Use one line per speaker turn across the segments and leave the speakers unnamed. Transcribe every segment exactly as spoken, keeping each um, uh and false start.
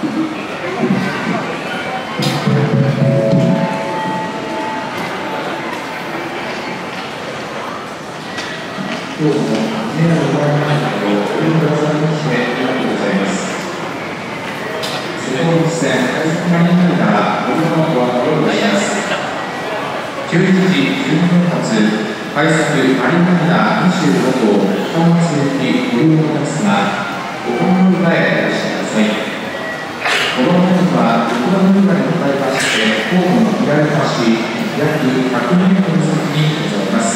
どうぞ、メダルをご覧になったことをお呼びくださいましてありがとうございます。瀬戸内線快速マリンライナーご乗車をお願いします。じゅういちじじゅうにふん発快速マリンライナーにじゅうご号高松行きご利用の皆様、ご勘弁前へいらっしゃいませ。このホームは横断乗り場に向かいまして、ホームの左端約ひゃくメートル先にございます。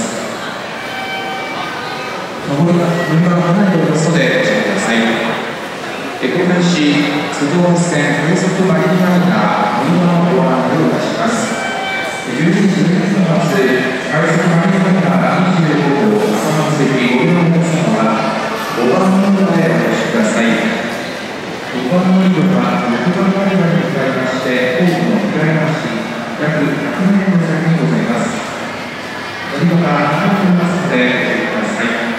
上りが順番がないようですのでご注意ください。繰り返し、津温線快速マリンライナー乗り場のご案内をいたします。じゅういちじじゅうにふん発快速マリンライナーにじゅうご号高松行きご利用の皆様はごばん乗り場へお越しください。ごばん乗り場はろくばん乗り場に向かいましてホームの左端約ひゃくメートル先にございます。乗り場が離れていますのでご注意ください。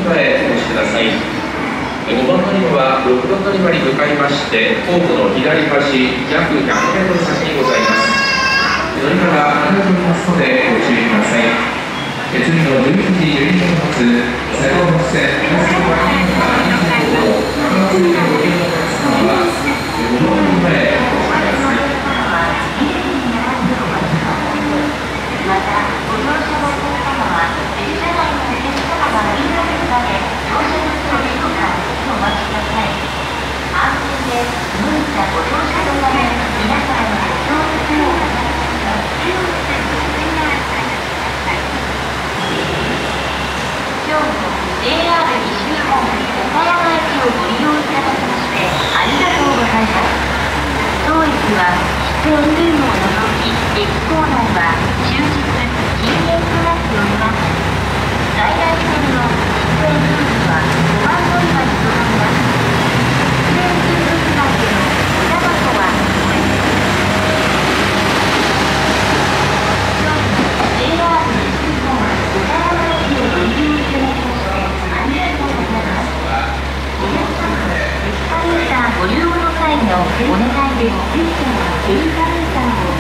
場へお越しください。ごばん乗り場はろくばん乗り場に向かいまして、ホームの左端約ひゃくメートル先にございます。乗り場が離れておりますのでご注意ください。次のじゅういちじじゅうにふん発、瀬戸本線快速マリンナーにじゅうご号、長松駅ご利用のお客様はごばん乗り場へお越しください。
また、ご乗車のお客様は、列車内のお客様が降りられるまで、乗車の許可をお待ちください。安全でスムーズなご乗車のため、皆様のご協力をお願いします。今日も ジェイアール 西日本岡山駅をご利用いただきましてありがとうございます。当駅は喫煙ルームを除き、駅構内は終日禁煙となっております。在来線の喫煙ルームはごばん乗り場にとどめます。喫煙ルーム以外でのお茶箱はごめんなさい。今日も ジェイアール 西日本岡山駅をご利用いただきましてありがとうございます。お客様、エスカレーターご利用の際のお願いです。エスカレーターを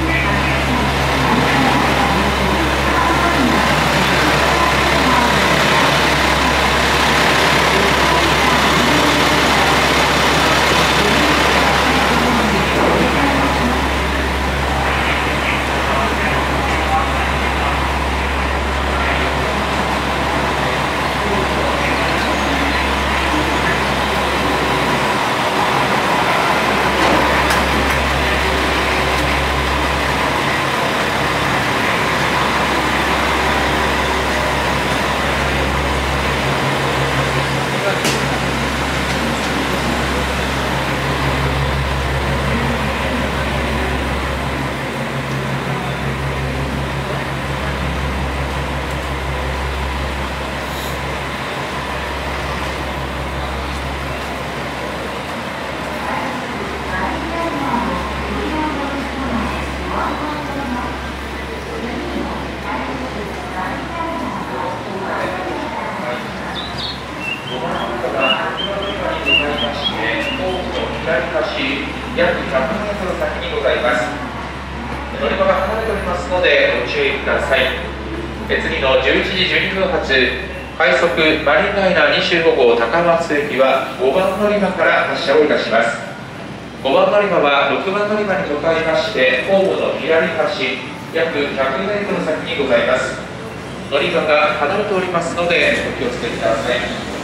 約ひゃくメートル先にございます。乗り場が離れておりますのでご注意ください。次のじゅういちじじゅうにふん発、快速マリンライナーにじゅうご号高松駅はごばん乗り場から発車をいたします。ごばん乗り場はろくばん乗り場に向かいまして、ホームの左端約ひゃくメートル先にございます。乗り場が離れておりますのでお気をつけください。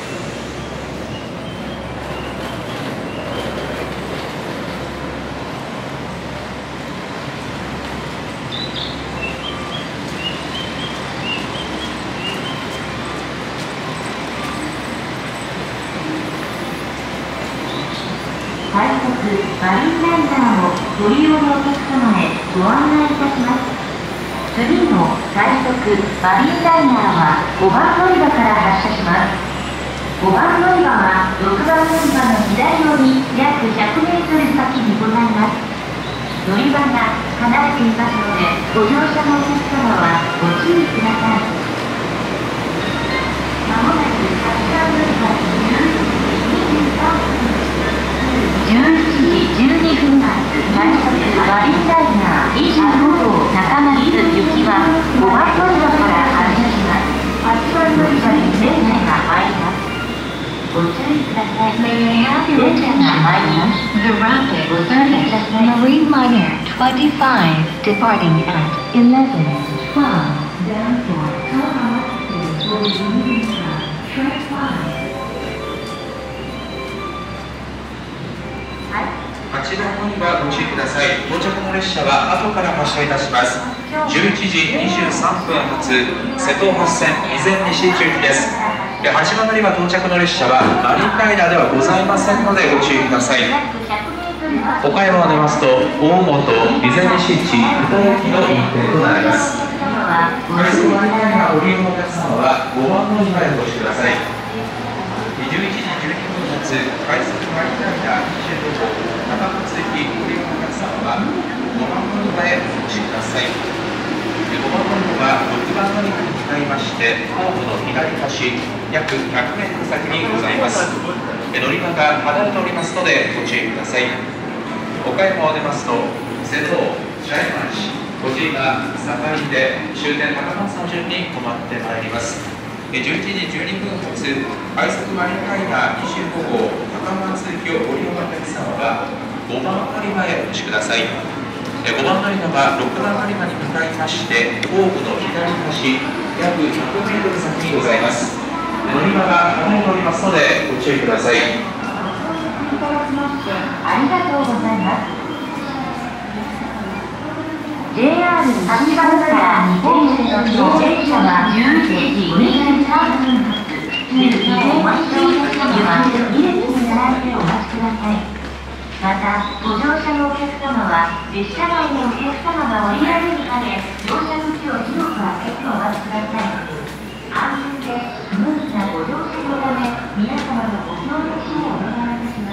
快速マリンライナーをご利用のお客様へご案内いたします。次の快速マリンライナーはごばん乗り場から発車します。ごばん乗り場はろくばん乗り場の左寄り約ひゃくメートル先にございます。乗り場が離れていますので、ご乗車のお客様はご注意ください。まもなく発車乗り場じゅういちじにじゅうさんぷんじゅういちじじゅうにふん発、快速マリンライナーにじゅうご号高松行きはごばん乗り場から発車します。はちばん乗り場に電車が参ります。ご注意ください。電車が参ります。The rapid service Marine Liner twenty-five departing at eleven twelve down for Kawamatsu for Yumika track five。
はちばん乗り場ご注意ください。到着の列車は後から発車いたします。じゅういちじにじゅうさんぷん発、瀬戸本線備前西行きです。はちばん乗り場到着の列車はマリンライナーではございませんのでご注意ください。岡山を出ますと大本、備前西市、二駅の運転となります。快速マリンライナーご利用のお客様はごばん乗り場へお越しください。じゅういちじじゅうにふん発、快速マリンライナーにじゅうご号高松駅ご利用のお客様はごばん乗り場へお越しください。ごばん乗り場はろくばん乗り場に向かいまして、ホームの左端約ひゃくメートル先にございます。乗り場が離れておりますのでご注意ください。岡山を出ますと瀬戸、茶屋町、小島、坂出で終点高松の順に止まってまいります。じゅういちじじゅうにふん発快速マリンライナーにじゅうごごう高松行きをご利用のお客様はごばん乗り場へお越しください。ごばん乗り場はろくばん乗り場に向かいまして後部の左端約ひゃくメートル先にございます。乗り場が離れておりますのでご注意ください。
ありがとうございます。ジェイアール 秋葉原に本線の電車はじゅういちじにじゅうさんふん発、次にお待ちのお客様はに列に並んでお待ちください。また、ご乗車のお客様は列車内のお客様が降りられるまで乗車口を広く開けてお待ちください。安全でスムーズなご乗車のため皆様のご協力をお願いいたします。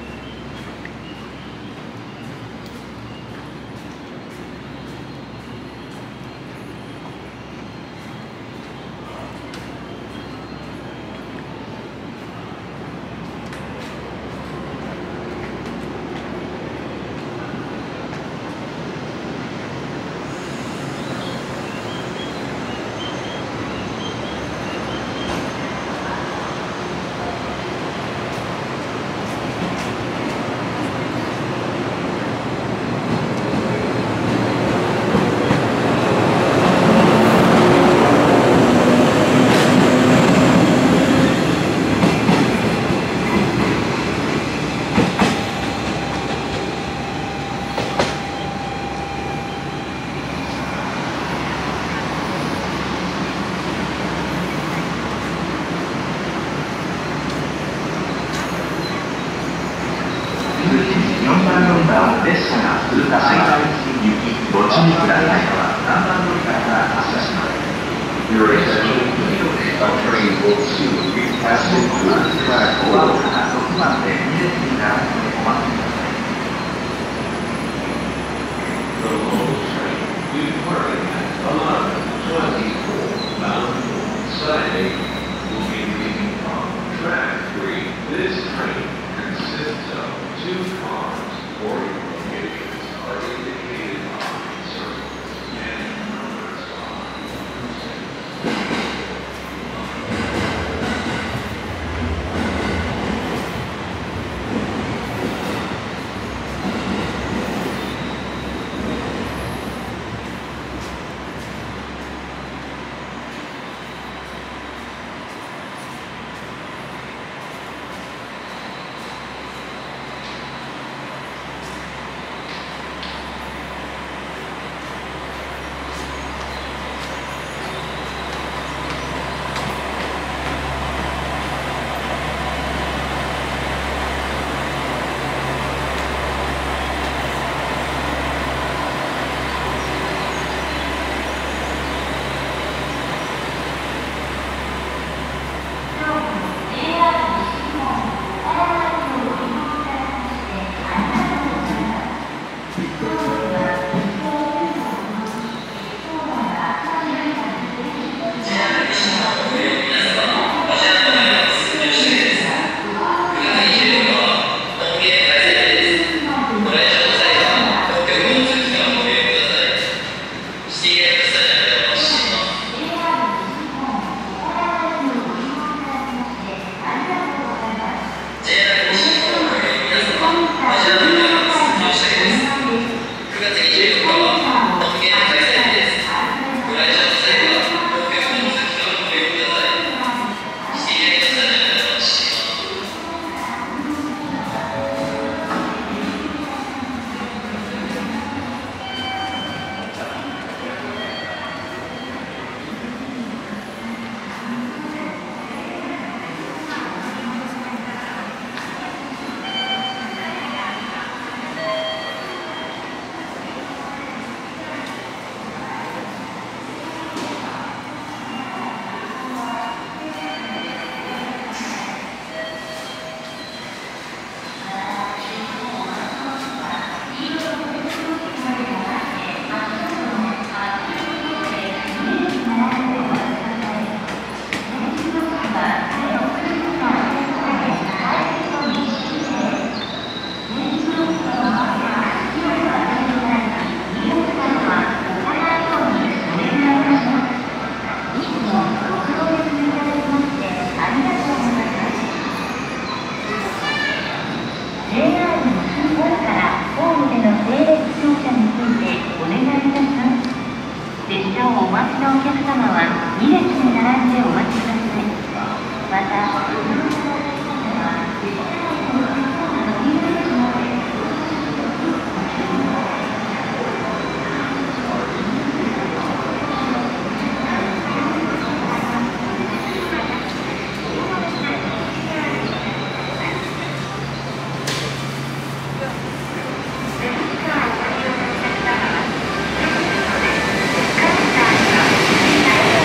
列車が通過します。ご注意ください。何番乗り場から発車します。Your attention, a train will soon be passing through track four. ろくばんでに列に並んでお待ちください。The local train departing at eleven twenty-four bound for Saturday will be leaving from track three. This train consists of two cars. Or locations are indicated on the surface and numbers on the
のお客様はに列に並んでお待ちください。また「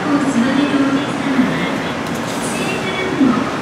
を済まれるお客様は、喫煙グループの